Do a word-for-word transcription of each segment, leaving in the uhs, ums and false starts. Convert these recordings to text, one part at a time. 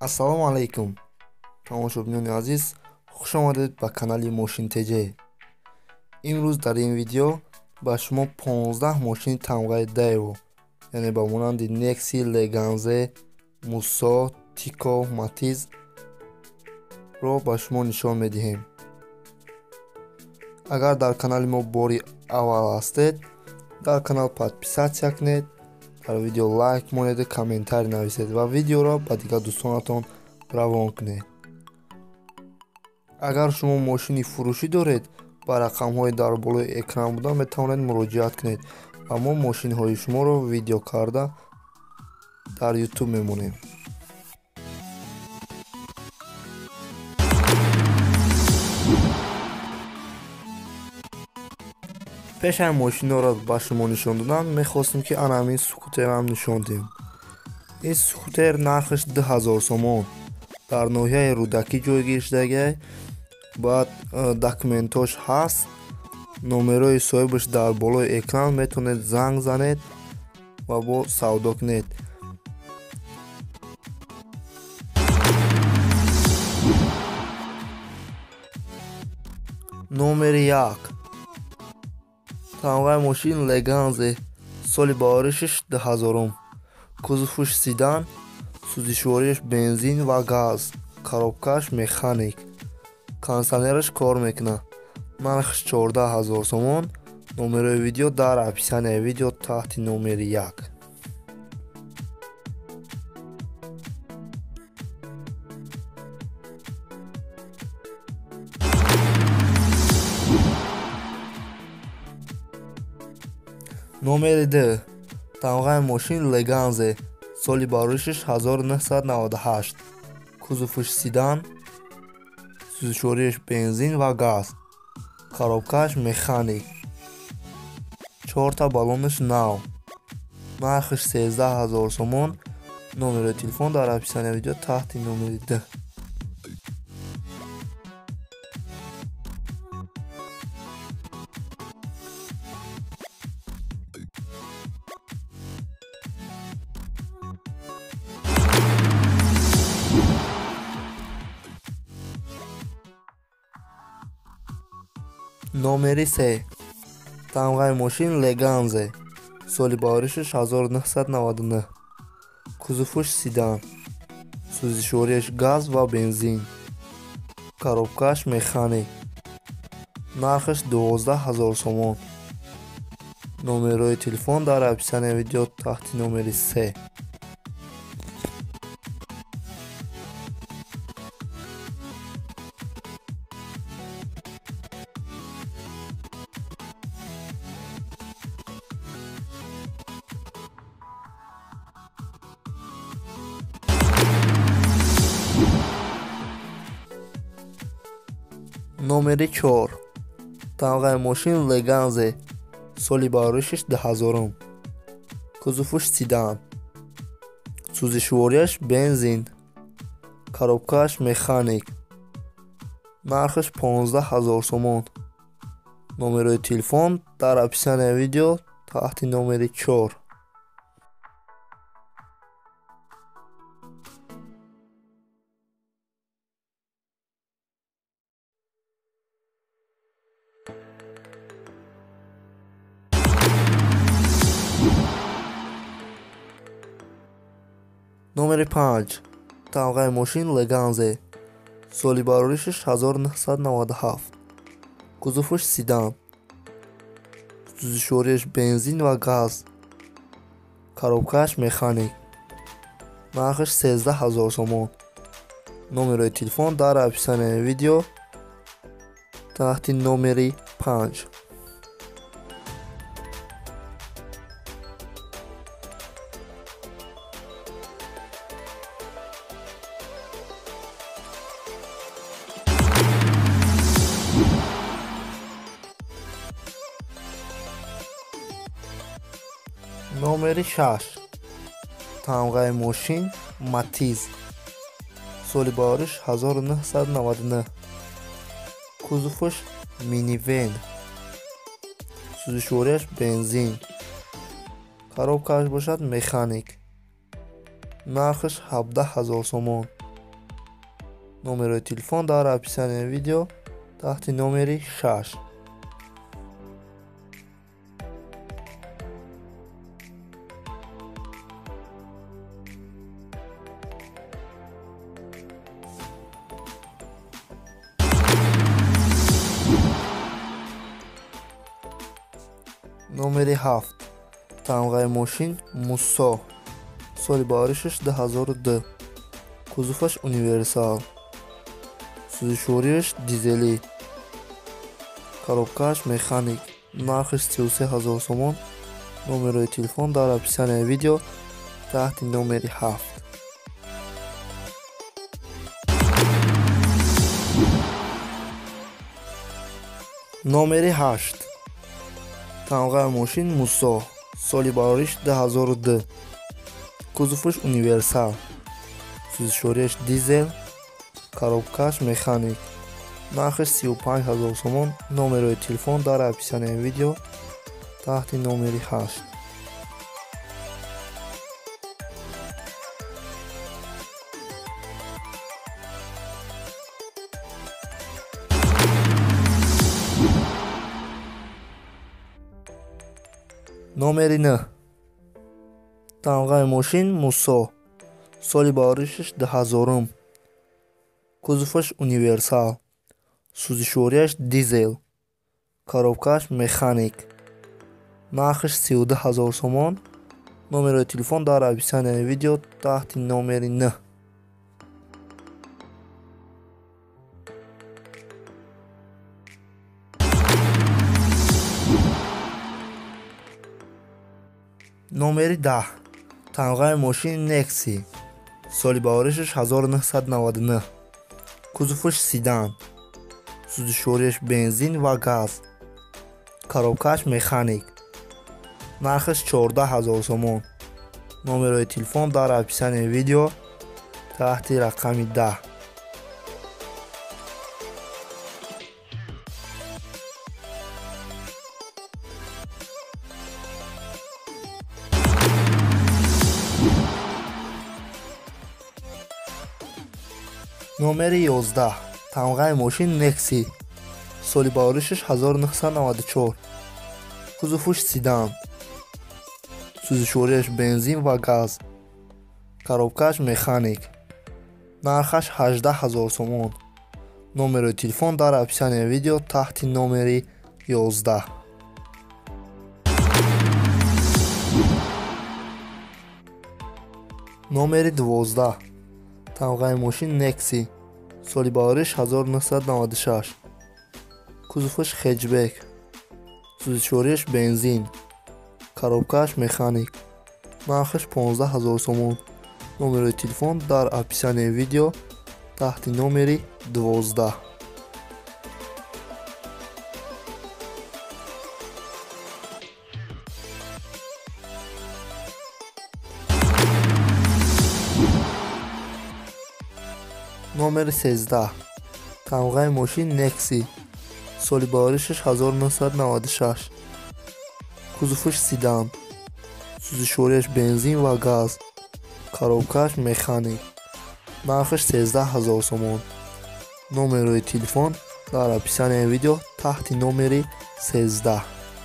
ассалому алайкум. Тамошобинони азиз, хуш омадед ба канали Мошин ТЖ. Имрӯз дар ин видео ба шумо понздаҳ мошини тамғаи Daewoo, яъне ба монанди Nexi, Leganze, Musso, Tico, Matiz ро ба шумо нишон медиҳем. Агар дар канали мо бори аввал ҳастед, дар канал подписатсия кунед, дар видео лайк монед, комментарий нависед ва видеоро ба дигар дӯстонатон равон кунед. Агар шумо мошини фурӯшӣ доред, ба рақамҳои дар болои экран буда метавонед муроҷиат кунед ва мо мошинҳои шуморо видео карда дар YouTube мемонем. пеш ин мошинҳоро ба шумо нишон додан, мехостем ки анамин скутерам нишон диҳем. ин скутер нархаш ду ҳазор сомон, дар ноҳияи Рӯдакӣ ҷойгир шудагиай. Баъд документош ҳаст, номерои соҳибаш дар болои экран, метавонед занг занед ва бо савдо кунед. номери як. тамғаи мошин Leganze, соли бароришаш ду ҳазорум, кузоваш седан, сӯзишворияш бензин ва газ, коробкааш механик, кондитсионераш кор мекунад. нархаш чордаҳ ҳазор сомон. номерои видео дар описанияи видео таҳти номери як. номери ду. тамғаи мошин Leganze, соли бароришаш ҳазору нуҳсад наводу ҳашт, кузоваш седан, сӯзишворияш бензин ва газ, коробкааш механик, чорта баллонаш нав, нархаш сенздаҳ ҳазор сомон. номерои телефон дар описанияи видео таҳти номери ду. номери се. тамғаи мошин Leganze, соли бароришаш ҳазору нуҳсад наводу нӯҳ, кузоваш седан, сӯзишворияш газ ва бензин, коробкааш механик, нархаш дувоздаҳ ҳазор сомон. номерои телефон дар описанияи видео таҳти номери се. номери чор. тамғаи мошин Leganze, соли бароришаш ду ҳазорум, кузоваш седан, сӯзишворияш бензин, коробкааш механик, нархаш понздаҳ ҳазор сомон. номерои телефон дар описанияи видео таҳти номери чор. номери панҷ. тамғаи мошин Leganze, соли бароришаш ҳазору нуҳсад наводу ҳафт, кузоваш седан, сӯзишворияш бензин ва газ, коробкааш механик, нархаш сенздаҳ ҳазор сомон. номерои телефон дар описанияи видео таҳти номери панҷ. номери шаш. тамғаи мошин Matiz, соли барориш ҳазору нуҳсад наводу нӯҳ, кузоваш минивен, сӯзишворияш бензин, коробкааш бошад механик, нархаш ҳабдаҳ ҳазор сомон. номерои телефон дар описанияи видео таҳти номери шаш. номери ҳафт. Тамғаи мошин Муссо. Соли баришаш ду ҳазору ду. Кузуфаш универсал. Сӯзишвориаш дизелӣ. Коробкааш механик. Нархаш сию се ҳазор сомон. Номерои телефон дар описанияи видео таҳти номери ҳафт. номери ҳашт. Тамғаи мошин Муссо. Соли бариш ду ҳазору ду. Кузуфаш универсал. Сӯзишвориаш дизел. Коробкааш механик. Нархаш сию панҷ ҳазор сомон. Номерои телефон дар описанияи видео таҳти номери ҳашт. номери нӯҳ. Тамғаи мошин Муссо. Соли баришаш ду ҳазорум. Кузуфаш универсал. Сӯзишвориаш дизел. Коробкааш механик. Нархаш сию ду ҳазор сомон. Номерои телефон дар описанияи видео таҳти номери нӯҳ. номери даҳ. Тамғаи мошин Некси. Соли баришаш ҳазору нуҳсад наваду нӯҳ. Кузуфаш седан. Сӯзишвориаш бензин ва газ. Коробкааш механик. Нархаш чордаҳ ҳазор сомон. Номерои телефон дар описанияи видео таҳти рақами даҳ. номери ёздаҳ. Тамғаи мошин Некси. Соли баришаш ҳазору нуҳсад наваду чор. Кузуфаш седан. Сӯзишвориаш бензин ва газ. Коробкааш механик. Нархаш ҳаждаҳ ҳазор сомон. Номерои телефон дар описанияи видео таҳти номери ёздаҳ. номери дувоздаҳ. Тамғаи мошин Некси. Соли бариш ҳазору нуҳсад наваду шаш. Кузуфаш хеҷбек. Сӯзишвориаш бензин. Коробкааш механик. Нархаш понздаҳ ҳазор сомон. Номерои телефон дар описанияи видео таҳти номери дувоздаҳ. номери сездаҳ. Тамғаи мошин Некси. Соли баришаш ҳазору нуҳсад наваду шаш. Кузуфаш седан. Сӯзишвориаш бензин ва газ. Коробкааш механик. Нархаш сездаҳ ҳазор сомон. Номерои телефон дар описанияи видео таҳти номери сездаҳ.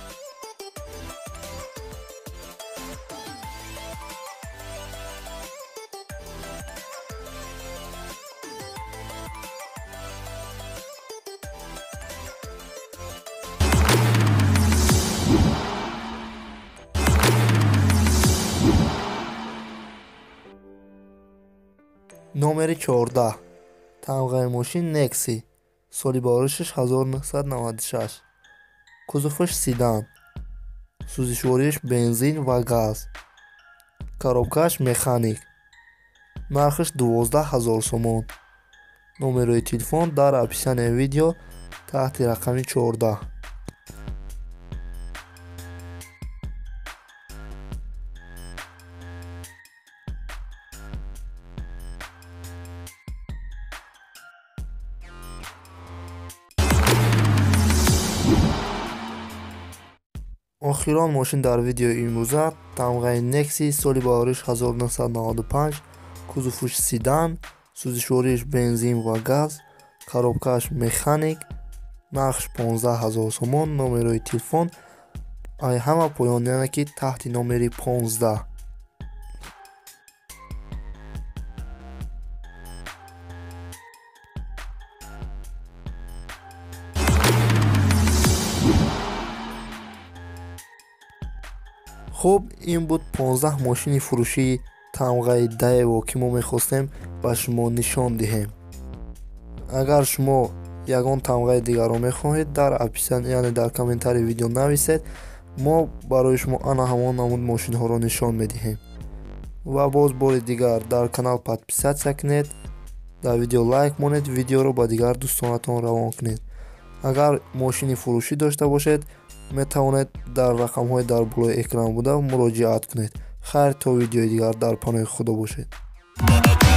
номери чордаҳ. Тамғаи мошин Некси. Соли баришаш ҳазору нуҳсад наваду шаш. Кузуфаш седан. Сӯзишвориаш бензин ва газ. Коробкааш механик. Нархаш дувоздаҳ ҳазор сомон. Номерои телефон дар описанияи видео таҳти рақами чордаҳ. охирон мошин дар видеои имрӯза тамғаи Некси соли бариш ҳазору нуҳсад наваду панҷ, кузуфуш седан, сӯзишвориш бензин ва газ, коробкааш механик, нақш понздаҳ ҳазор сомон, номерои телефон ай ҳама поёнияне ки таҳти номери понздаҳ. хуб, ин буд понздаҳ мошини фурӯшии тамғаи Daewoo ки мо мехостем ба шумо нишон диҳем. агар шумо ягон тамғаи дигарро мехоҳед, дар описания яъне дар комментарии видео нависед, мо барои шумо ана ҳамон намуд мошинҳоро нишон медиҳем. ва боз бори дигар дар канал подписатсия кунед, дар видео лайк монед, видеоро ба дигар дӯстонатон равон кунед. агар мошини фурӯшӣ дошта бошед, метавонед дар рақамҳои дар болои экран буда муроҷиат кунед. хайр, то видеои дигар дар паноҳи худо бошед.